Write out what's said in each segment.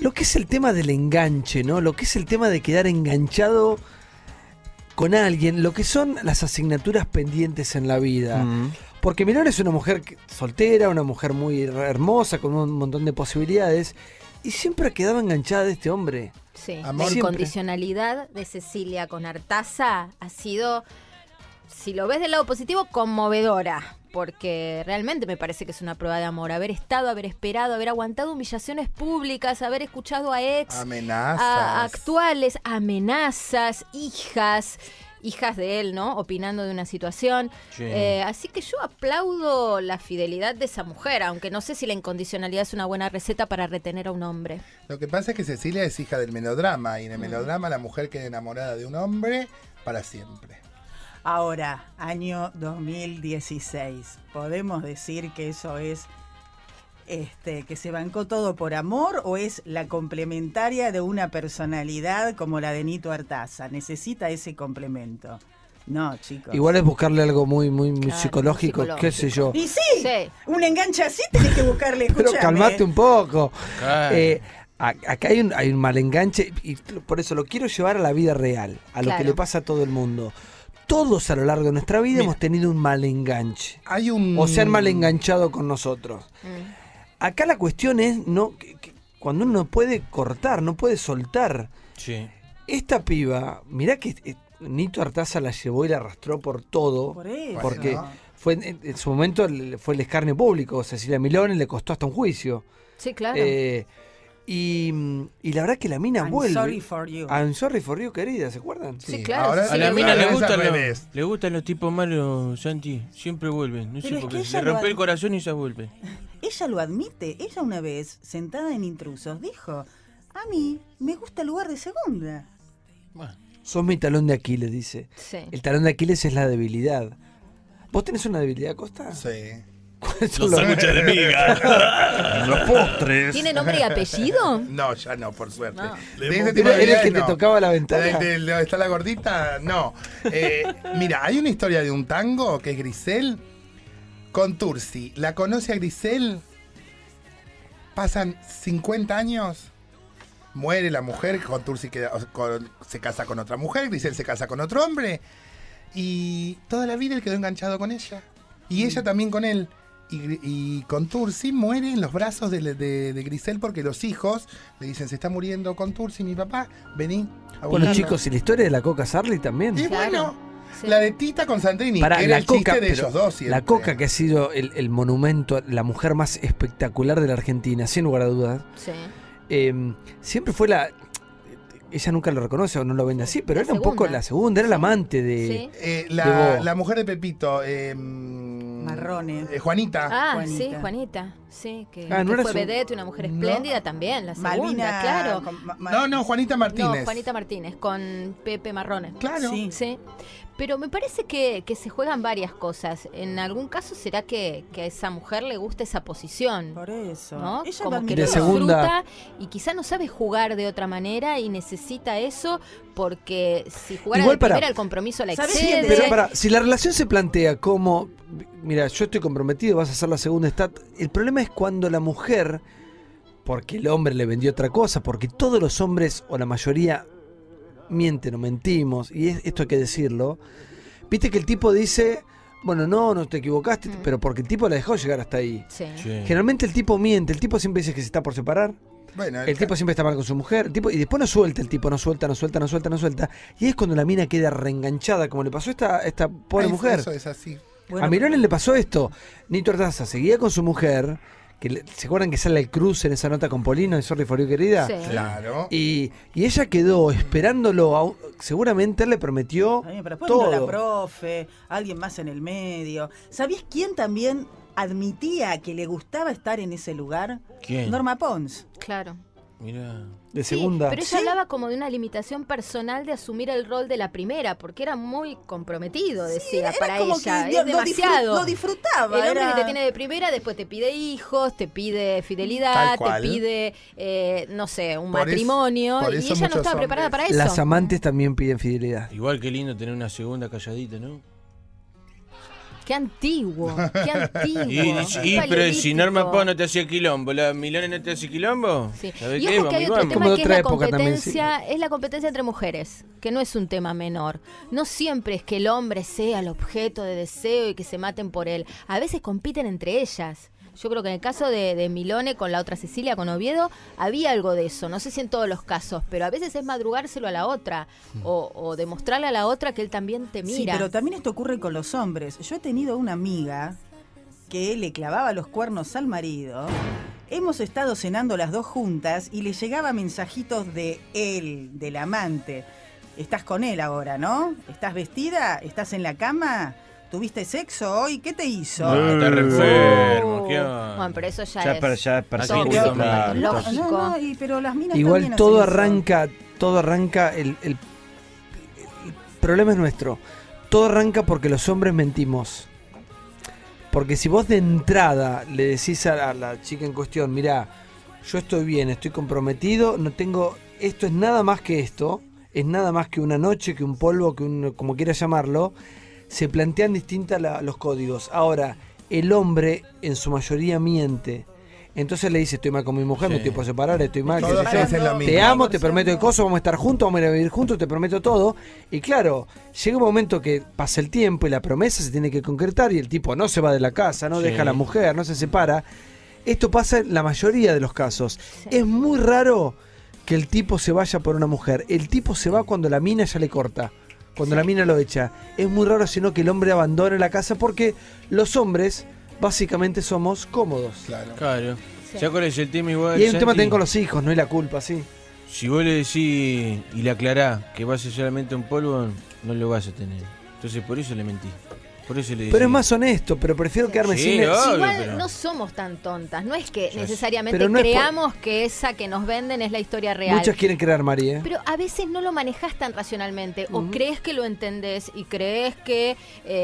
lo que es el tema del enganche, ¿no? Lo que es el tema de quedar enganchado con alguien, lo que son las asignaturas pendientes en la vida. Porque Milón es una mujer soltera, una mujer muy hermosa, con un montón de posibilidades, y siempre quedaba enganchada de este hombre. Sí, Amor. la Siempre. incondicionalidad de Cecilia con Artaza ha sido, si lo ves del lado positivo, conmovedora. Porque realmente me parece que es una prueba de amor. Haber estado, haber esperado, haber aguantado humillaciones públicas, haber escuchado a ex, Amenazas. a actuales, amenazas, hijas de él, ¿no? Opinando de una situación. Sí. Así que yo aplaudo la fidelidad de esa mujer, aunque no sé si la incondicionalidad es una buena receta para retener a un hombre. Lo que pasa es que Cecilia es hija del melodrama, y en el melodrama la mujer queda enamorada de un hombre para siempre. Ahora, año 2016, ¿podemos decir que eso es que se bancó todo por amor o es la complementaria de una personalidad como la de Nito Artaza? ¿Necesita ese complemento? No, chicos. Igual es buscarle algo muy Claro, psicológico, muy qué sé yo. Y sí, Sí. un enganche así tenés que buscarle, Pero escuchame. calmate un poco. Claro. Acá hay un mal enganche, y por eso lo quiero llevar a la vida real, a lo que Claro. le pasa a todo el mundo. Todos a lo largo de nuestra vida Mira. hemos tenido un mal enganche. Hay un... O se han mal enganchado con nosotros. Mm. Acá la cuestión es que cuando uno no puede cortar, no puede soltar. Sí. Esta piba, mirá que Nito Artaza la llevó y la arrastró por todo. Por eso. Porque Bueno. fue en su momento fue el escarnio público. Cecilia Milón le costó hasta un juicio. Sí, claro. Y la verdad que la mina I'm vuelve. sorry for you. I'm sorry for you, querida, ¿se acuerdan? Sí, claro, Ahora, sí, A la sí, mina sí. le gustan los tipos malos, Santi. Siempre vuelven. No sé Pero es por que qué. ella Le lo rompe el ad- corazón y ya vuelve. Ella lo admite. Ella una vez, sentada en Intrusos, dijo, a mí me gusta el lugar de segunda. Bueno. Sos mi talón de Aquiles, dice. Sí. El talón de Aquiles es la debilidad. ¿Vos tenés una debilidad, Costa? Sí. ¿Cuáles son Los los- sándwiches de miga. Los postres. ¿Tiene nombre y apellido? No, ya no, por suerte. No. De ese tipo ¿Era de el que habilidades, te no. tocaba la ventana? ¿Donde está la gordita? No. Mira, hay una historia de un tango que es Grisel con Tursi. ¿La conoce a Grisel? Pasan 50 años. Muere la mujer, con Tursi se casa con otra mujer, Grisel se casa con otro hombre. Y toda la vida él quedó enganchado con ella. Y ella también con él. Y con Tursi muere en los brazos de Grisel porque los hijos le dicen, se está muriendo con Tursi, mi papá, vení a Bueno, buscarlo". chicos, y la historia de la Coca Sarli también. Y Claro. bueno, Sí. la de Tita con Sandrini, Pará, que era la el chiste Coca, de pero ellos dos siempre. la Coca, que ha sido el monumento, la mujer más espectacular de la Argentina, sin lugar a dudas, Sí. siempre fue ella nunca lo reconoce o no lo vende así, pero La era un poco segunda. la segunda, era la amante de... Sí. de La, vos. la mujer de Pepito, Marrone. Juanita. Ah, Juanita. sí, Juanita. Sí, que, Ah, ¿no que era fue su- vedette, una mujer No. espléndida también, la segunda, Malvina. claro. No, Juanita Martínez. No, Juanita Martínez, con Pepe Marrone. Claro. Sí. Sí. Pero me parece que se juegan varias cosas. En algún caso será que a esa mujer le gusta esa posición. Por eso. ¿No? Ella Como lo que De lo admitió. segunda. disfruta y quizá no sabe jugar de otra manera y necesita eso porque si jugara Igual de para- primera el compromiso la ¿Sabés excede. quién Pero si la relación se plantea como, mira, yo estoy comprometido, vas a hacer la segunda stat, el problema es cuando la mujer, porque el hombre le vendió otra cosa, porque todos los hombres, o la mayoría, mienten o mentimos, y esto hay que decirlo, viste que el tipo dice, bueno, no te equivocaste, pero porque el tipo la dejó llegar hasta ahí. Sí. Sí. Generalmente el tipo miente, el tipo siempre dice que se está por separar, Bueno, el tipo siempre está mal con su mujer, el tipo, y después no suelta el tipo, no suelta, y es cuando la mina queda reenganchada, como le pasó a esta pobre Ay, mujer. Eso es así. Bueno, A Mirones le pasó esto. Nito Artaza seguía con su mujer, ¿se acuerdan que sale el cruce en esa nota con Polino de Sorry for You, querida? Sí. Claro. Y ella quedó esperándolo, seguramente él le prometió Pero después vino la todo. profe, alguien más en el medio. ¿Sabías quién también admitía que le gustaba estar en ese lugar? ¿Quién? Norma Pons. Claro. Mira. De Sí, segunda. pero ella ¿Sí? hablaba como de una limitación personal de asumir el rol de la primera, porque era muy comprometido, decía, Era para como ella. que Es demasiado. lo disfrutaba. El hombre era- que te tiene de primera, después te pide hijos, te pide Tal fidelidad, te cual. pide, no sé, un Por matrimonio, por y eso ella no muchos estaba preparada para hombres- eso. Las amantes también piden fidelidad. Igual que lindo tener una segunda calladita, ¿no? Qué antiguo, qué antiguo. Pero si Norma Pau no te hacía quilombo, ¿la Milone no te hace quilombo? Sí. ¿Sabés Y qué? ojo que hay Vamos, otro vamos. Como tema de que es otra la época también, competencia, es la competencia entre mujeres, que no es un tema menor. No siempre es que el hombre sea el objeto de deseo y que se maten por él. A veces compiten entre ellas. Yo creo que en el caso de Milone con la otra Cecilia, con Oviedo, había algo de eso. No sé si en todos los casos, pero a veces es madrugárselo a la otra o demostrarle a la otra que él también te mira. Sí, pero también esto ocurre con los hombres. Yo he tenido una amiga que le clavaba los cuernos al marido. Hemos estado cenando las dos juntas y le llegaba mensajitos de él, del amante. Estás con él ahora, ¿no? ¿Estás vestida? ¿Estás en la cama? ¿Tuviste sexo hoy? ¿Qué te hizo? Está re enfermo, ¿qué onda? Bueno, pero eso ya Ya es es perseguido, tóxico, claro. patológico. No, pero las minas Igual también todo hacen eso. arranca, el problema es nuestro. Todo arranca porque los hombres mentimos. Porque si vos de entrada le decís a la chica en cuestión, mirá, yo estoy bien, estoy comprometido, no tengo, esto es nada más que esto, es nada más que una noche, que un polvo, que un, como quieras llamarlo, se plantean distintas los códigos. Ahora, el hombre en su mayoría miente. Entonces le dice, estoy mal con mi mujer, Sí. me estoy por separar, estoy mal, qué Todos sé yo. dicen lo mismo. Te amo, te prometo el coso, vamos a estar juntos, vamos a ir a vivir juntos, te prometo todo. Y claro, llega un momento que pasa el tiempo y la promesa se tiene que concretar y el tipo no se va de la casa, no Sí. deja a la mujer, no se separa. Esto pasa en la mayoría de los casos. Sí. Es muy raro que el tipo se vaya por una mujer. El tipo se va cuando la mina ya le corta, cuando la mina lo echa. Es muy raro sino que el hombre abandone la casa porque los hombres básicamente somos cómodos. Claro. Claro. Sí. ¿Sabes cuál es el tema igual? Y hay un tema Santi? también con los hijos, no hay la culpa, sí. Si vos le decís y le aclarás que va a ser solamente un polvo, no lo vas a tener. Entonces por eso le mentí. Por eso le decís. Pero es más honesto, pero prefiero quedarme Sí, sin... obvio. Igual pero- no somos tan tontas, no es que Ya sé. necesariamente Pero no es por- creamos que esa que nos venden es la historia real. Muchas quieren crear, María. Pero a veces no lo manejas tan racionalmente o crees que lo entendés y crees que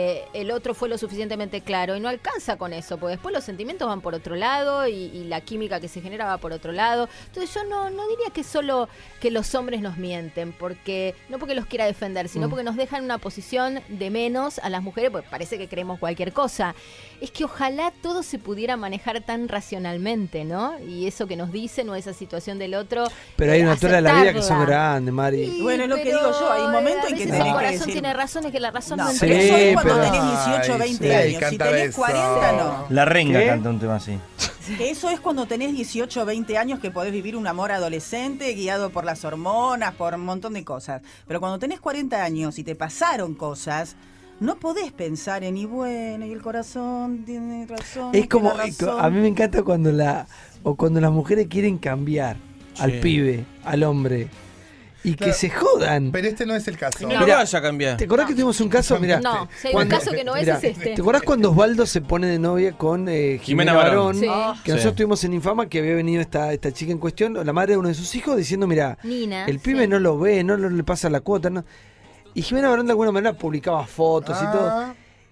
el otro fue lo suficientemente claro y no alcanza con eso, porque después los sentimientos van por otro lado y la química que se genera va por otro lado. Entonces yo no diría que solo que los hombres nos mienten, porque no porque los quiera defender, sino porque nos dejan en una posición de menos a las mujeres, porque parece que creemos cualquier cosa. Es que ojalá todo se pudiera manejar tan racionalmente, ¿no? Y eso que nos dicen o esa situación del otro. Pero hay una altura de la vida que son aceptarla. grandes, Mari. Sí, Bueno, es lo que pero, digo yo, hay un momento en a que veces tenés el que corazón decir- tiene razón, es que la razón no, No, entiende. pero eso es cuando pero- tenés 18 20 Ay, sí, años. Si canta tenés eso. 40, no. La renga ¿Qué? canta un tema así. Eso es cuando tenés 18 o 20 años que podés vivir un amor adolescente guiado por las hormonas, por un montón de cosas. Pero cuando tenés 40 años y te pasaron cosas, no podés pensar en, y bueno, y el corazón tiene razón. Es como, tiene razón. a mí me encanta cuando cuando las mujeres quieren cambiar al Sí. pibe, al hombre, y que Claro. se jodan. Pero este no es el caso. Y no Mira, lo vas a cambiar. ¿Te acordás que tuvimos un caso? Mira, No, si hay un cuando- caso que no es, mirá, es este. ¿te acordás cuando Osvaldo se pone de novia con Jimena Barón? Sí. Que Sí. nosotros tuvimos en Infama que había venido esta chica en cuestión, la madre de uno de sus hijos, diciendo, mira, Nina. el pibe sí. no lo ve, no le pasa la cuota. No. Y Jimena Barón de alguna manera publicaba fotos y todo. Ah,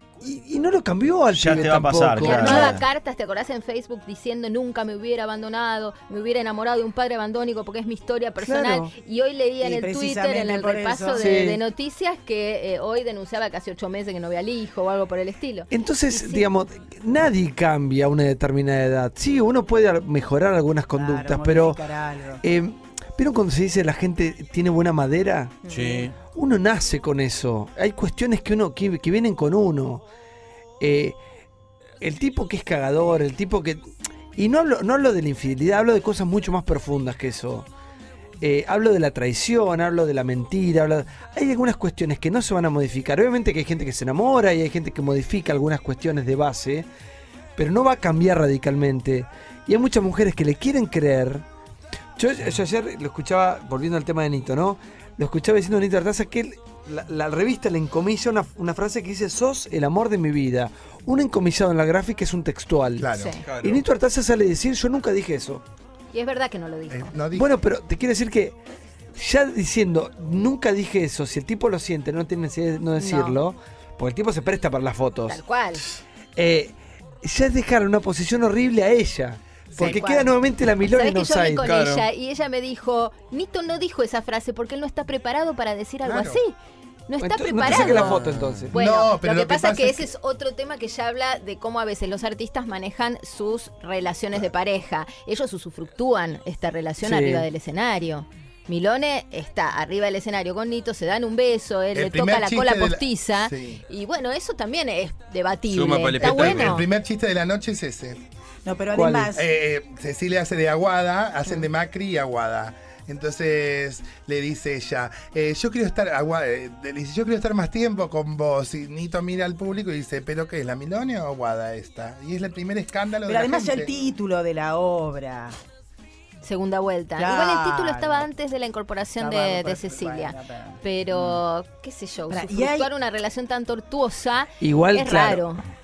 Y no lo cambió al Ya pibe te va a tampoco. pasar, Y claro. armaba cartas, ¿te acordás en Facebook diciendo nunca me hubiera abandonado, me hubiera enamorado de un padre abandónico porque es mi historia personal? Claro. Y hoy leía en Y el Twitter, precisamente en el por repaso eso. de, Sí. de noticias, que hoy denunciaba que hace 8 meses que no ve al hijo o algo por el estilo. Entonces, Y sí. digamos, nadie cambia a una determinada edad. Sí, uno puede mejorar algunas conductas, Claro, pero modificar algo. ¿vieron cuando se dice la gente tiene buena madera? Sí. Uno nace con eso. Hay cuestiones que vienen con uno. El tipo que es cagador, el tipo que... Y no hablo de la infidelidad, hablo de cosas mucho más profundas que eso. Hablo de la traición, hablo de la mentira. Hay algunas cuestiones que no se van a modificar. Obviamente que hay gente que se enamora y hay gente que modifica algunas cuestiones de base, pero no va a cambiar radicalmente. Y hay muchas mujeres que le quieren creer. Yo ayer lo escuchaba, volviendo al tema de Nito, ¿no? Lo escuchaba diciendo a Nito Artaza que él, la revista le encomilla una frase que dice: sos el amor de mi vida. Un encomillado en la gráfica es un textual. claro. Sí. Y Nito Artaza sale a decir: yo nunca dije eso. Y es verdad que no lo dijo. No dijo. Bueno, pero te quiero decir que ya diciendo nunca dije eso, si el tipo lo siente, no tiene necesidad de no decirlo, porque el tipo se presta para las fotos, Tal cual. ya es dejar una posición horrible a ella. Porque Tal cual. queda nuevamente la Milona ¿Sabés en que yo hablé offside. con Claro. ella y ella me dijo, Nito no dijo esa frase porque él no está preparado para decir algo Claro. así? no está Entonces, preparado. No te saques la foto entonces. Bueno, No, pero lo que pasa es que ese es otro tema que ya habla de cómo a veces los artistas manejan sus relaciones de pareja. Ellos usufructúan esta relación Sí. arriba del escenario. Milone está arriba del escenario con Nito, se dan un beso, él El le primer toca la chiste cola de la- postiza. Sí. Y bueno, eso también es debatible. Suma para el Está espectáculo. El bueno. primer chiste de la noche es ese. No, pero ¿Cuál? además, Cecilia hace de Aguada, hacen de Macri y Aguada. Entonces le dice ella, yo quiero estar le dice, yo quiero estar más tiempo con vos. Y Nito mira al público y dice, ¿pero qué es, la Milone o Aguada esta? Y es el primer escándalo de pero la además ya gente. el título de la obra. Segunda vuelta. Claro. Igual el título estaba antes de la incorporación de Estaba- Cecilia. bueno, pero, qué sé yo, Pará, y usufructuar hay- una relación tan tortuosa Igual, es claro, raro.